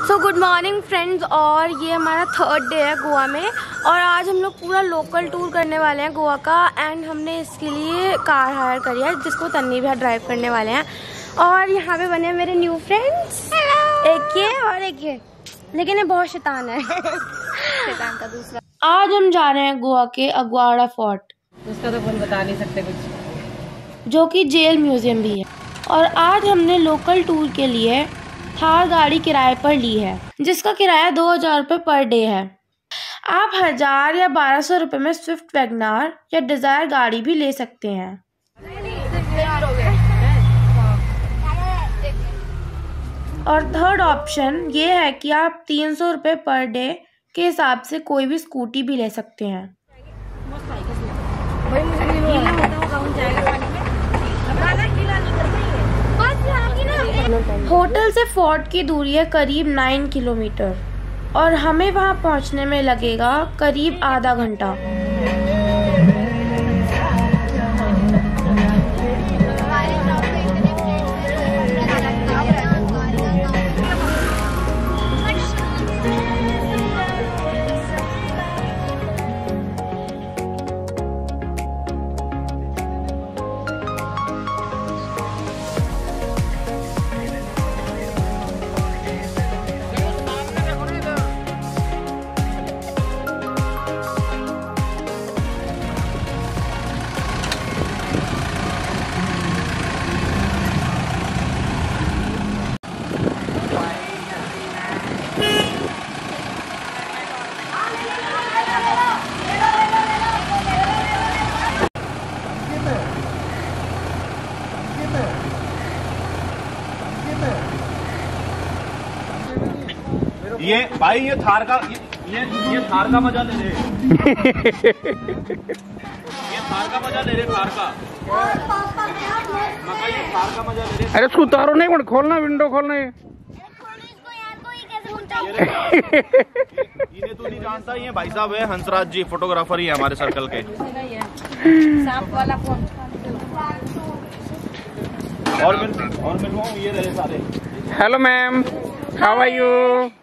So good morning friends, और ये हमारा थर्ड डे है गोवा में। और आज हम लोग पूरा लोकल टूर करने वाले हैं गोवा का। एंड हमने इसके लिए कार हायर करी है जिसको तन्नी भी ड्राइव करने वाले हैं। और यहाँ पे बने मेरे न्यू फ्रेंड्स, एक ये और एक ये, लेकिन ये बहुत शैतान है। शैतान का दूसरा। आज हम जा रहे हैं गोवा के अग्वाड़ा फोर्ट, उसका तो अपन बता नहीं सकते कुछ, जो कि जेल म्यूजियम भी है। और आज हमने लोकल टूर के लिए थार गाड़ी किराए पर ली है, जिसका किराया 2000 रुपये पर डे है। आप 1000 या 1200 रुपये में स्विफ्ट वैगनार या डिजायर गाड़ी भी ले सकते हैं। और थर्ड ऑप्शन ये है कि आप 300 रुपये पर डे के हिसाब से कोई भी स्कूटी भी ले सकते हैं। होटल से फोर्ट की दूरी है करीब 9 किलोमीटर और हमें वहां पहुंचने में लगेगा करीब आधा घंटा। ये भाई ये थार का ये थार का मजा ले रहे। ये थार का मजा ले रहे, थार का ये थार का मजा ले रहे। अरे उसको उतारो नहीं, खोलना विंडो खोलना है। इन्हें तू नहीं जानता, ये भाई साहब है हंसराज जी, फोटोग्राफर ही है हमारे सर्कल के। सांप वाला फोन। और मिलवाऊं ये रहे सारे। Hello ma'am, how are you?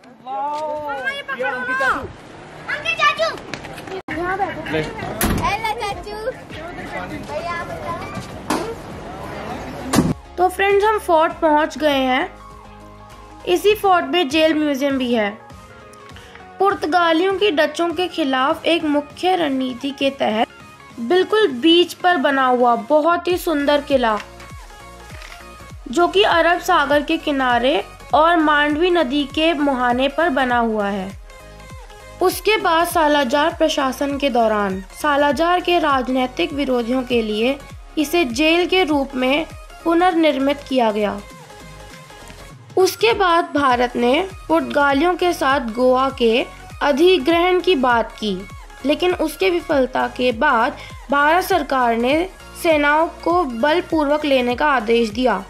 तो फ्रेंड्स, हम फोर्ट पहुंच गए हैं। इसी फोर्ट में जेल म्यूजियम भी है। पुर्तगालियों की डचों के खिलाफ एक मुख्य रणनीति के तहत बिल्कुल बीच पर बना हुआ बहुत ही सुंदर किला, जो कि अरब सागर के किनारे और मांडवी नदी के मुहाने पर बना हुआ है। उसके बाद सालाजार प्रशासन के दौरान सालाजार के राजनीतिक विरोधियों के लिए इसे जेल के रूप में पुनर्निर्मित किया गया। उसके बाद भारत ने पुर्तगालियों के साथ गोवा के अधिग्रहण की बात की, लेकिन उसके विफलता के बाद भारत सरकार ने सेनाओं को बलपूर्वक लेने का आदेश दिया।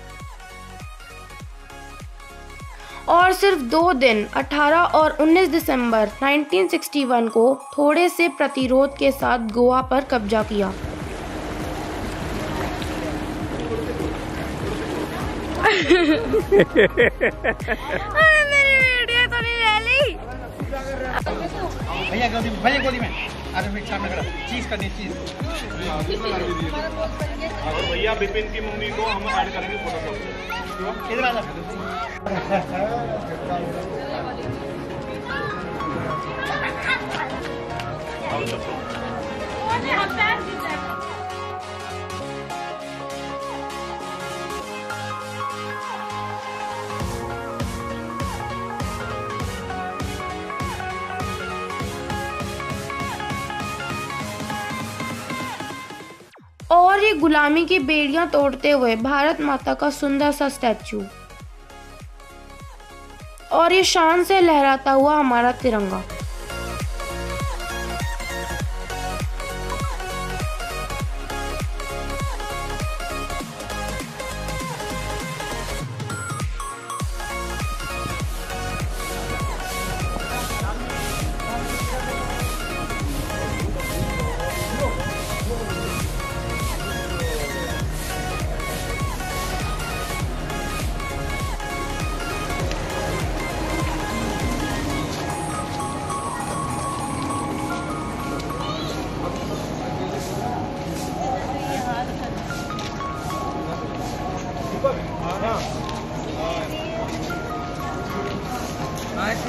और सिर्फ 2 दिन 18 और 19 दिसंबर 1961 को थोड़े से प्रतिरोध के साथ गोवा पर कब्जा किया। मेरी वीडियो तो नहीं ले ली। भैया गोदी में सामने खड़ा चीज करनी चीज। और भैया विपिन की मम्मी को हम ऐड करेंगे फोटो। इधर आ जा। और ये गुलामी की बेड़ियां तोड़ते हुए भारत माता का सुंदर सा स्टैचू, और ये शान से लहराता हुआ हमारा तिरंगा।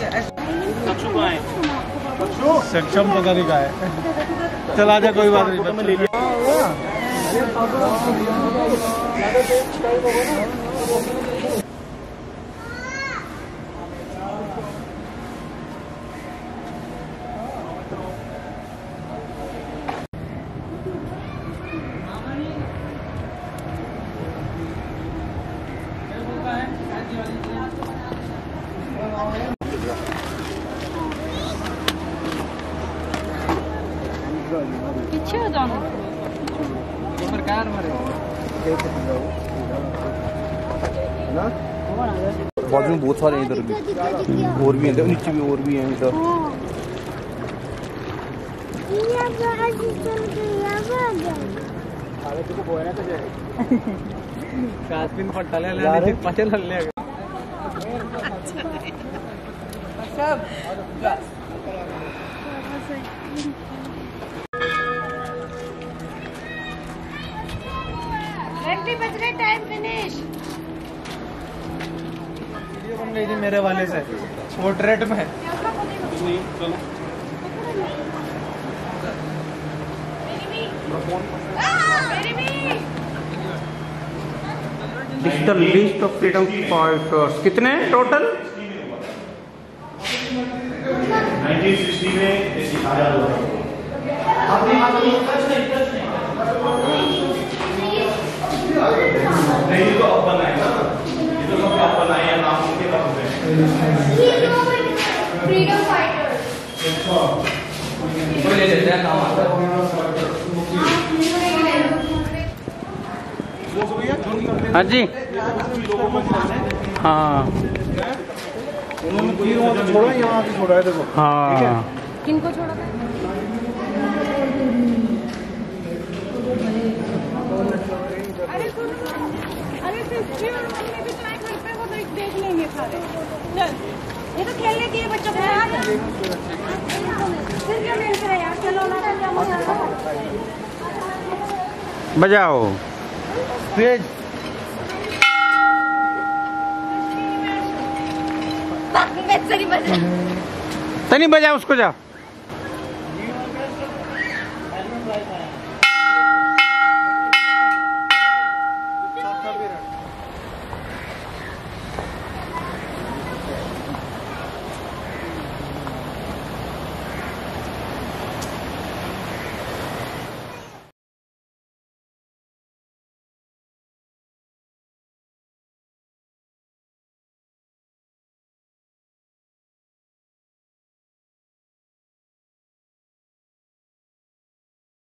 सक्षु कहाँ है? सक्षम पता नहीं का है। चला जा, कोई बात नहीं। पीछे हो जाना। बाजू में बहुत सारे हैं, इधर भी और भी हैं, नीचे भी और भी हैं इधर। बज रहे, टाइम फिनिश। वीडियो बन गई थी मेरे वाले से, पोर्ट्रेट में। चलो This is the list of freedom fighters. कितने टोटल? 1960 में आजाद हुआ। नहीं तो अब बनाए ना, ये तो सब अब बनाए हैं, नाम उनके नाम पे। Freedom fighters. कोई ले लेते हैं, नाम आता है। हाँ जी, हाँ उन्होंने छोड़ा, यहाँ भी छोड़ा है, देखो। हाँ। किनको छोड़ा था? अरे सिस्टर और मम्मी भी तो आए घर पे, वो देख लेंगे सारे। चल, ये तो खेलने के लिए बच्चों को यार। फिर क्या मिल रहा है यार? चलो ना, बजाओ तेज। तनी बजा उसको, जा।